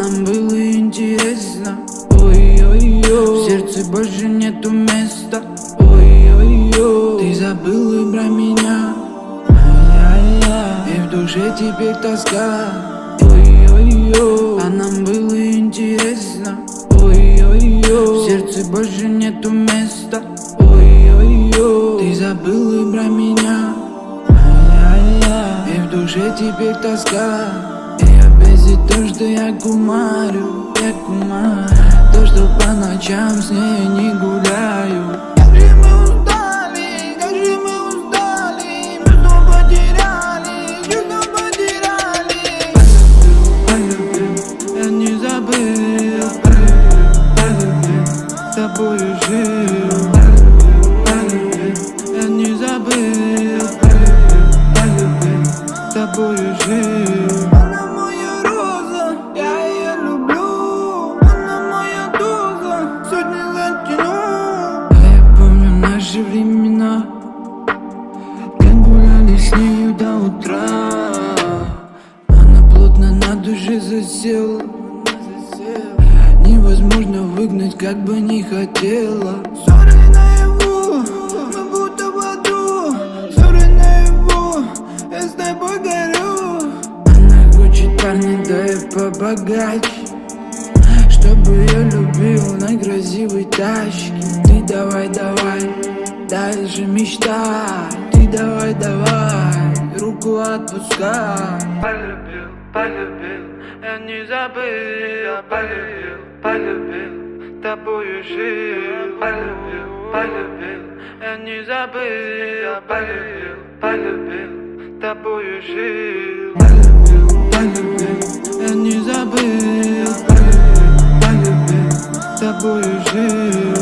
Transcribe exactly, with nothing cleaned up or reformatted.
нам было интересно. Ой-ой-ой, в сердце больше нету места. Ой-ой-ой, ты забыл и про меня. Ай-яй-яй, и в душе теперь тоска. Ой-ой-ой, а нам было интересно. Ой-ой-ой, в сердце больше нету места. Ой-ой-ой, ты забыл и про меня. Ай-яй-яй, и в душе теперь тоска. И опять за то, что я кумарю, я кумарю. То, что по ночам с ней не гуляю. Как же мы устали, как же мы устали. Мы снова потеряли, чувства потеряли. Полюбил, полюбил, я не забыл. Полюбил, с тобою жил. Полюбил, я не забыл. Полюбил, с тобою жил. Она моя роза, я ее люблю. Она моя доза, сотни затяну. Я помню наши времена, как гуляли с нею до утра. Она плотно на душе засела. Невозможно выгнать, как бы не хотела. Ссоры наяву, мы будто в аду. Ссоры наяву, я с тобой горю. Она хочет парня, да и побогаче, чтобы я любил на красивой тачке. Ты давай, давай, дальше мечтай. Ты давай, давай, руку отпускай. Полюбил, полюбил, я не забыл. Полюбил, полюбил, тобою жил. Полюбил, полюбил, я не забыл. Полюбил, полюбил, тобою жил. Полюбил, полюбил, я не забыл. Полюбил, полюбил, тобою жил.